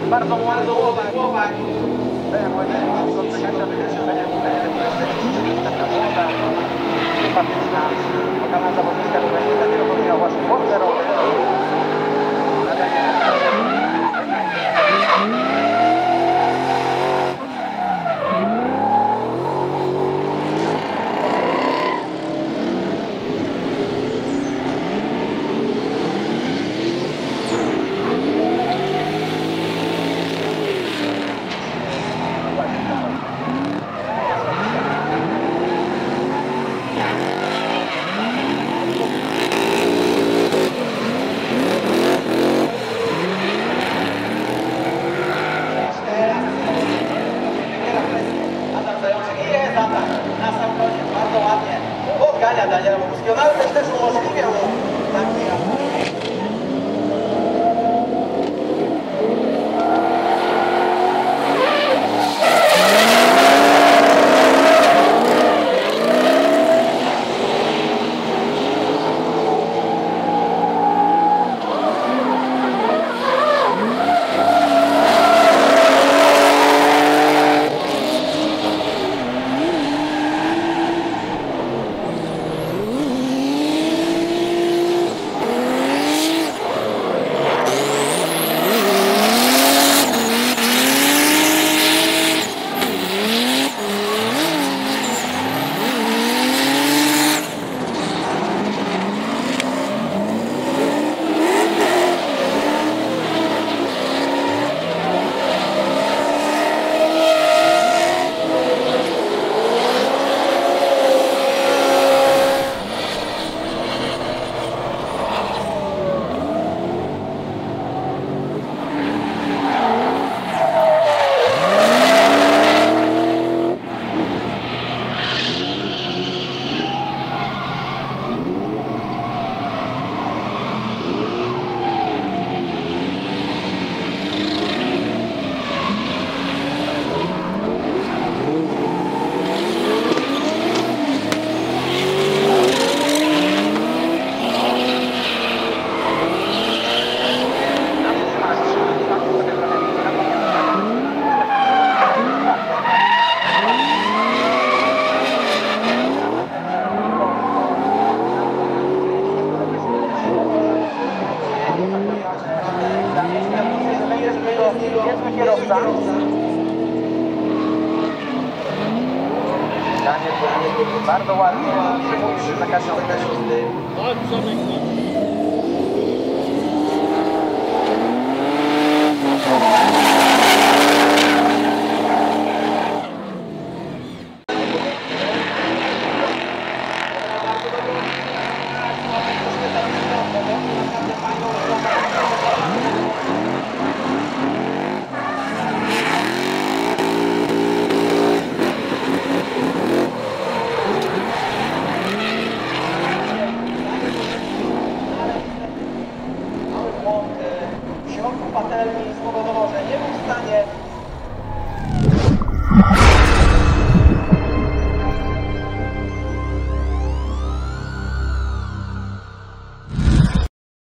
Bardzo młody chłopak. Taka młoda, sympatyczna, okazana zawodniczka, która nie dopiero powiedział właśnie chłopce rowy. Na sam koniec, bardzo ładnie podgania Daniela Boguskiego, nawet też umożliwia mu taki atak. Jest kierowca. Daniel bardzo ładnie przyjmuje za każdą w środku patelni spowodował, że nie był w stanie